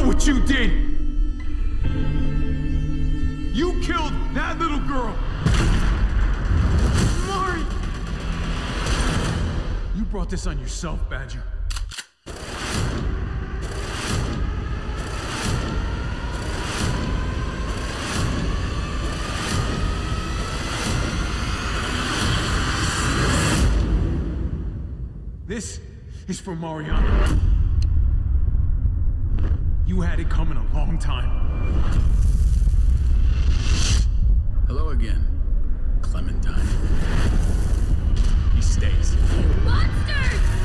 what you did! You killed that little girl! Mari! You brought this on yourself, Badger. This is for Mariana. You had it coming a long time. Hello again, Clementine. He stays. Monsters!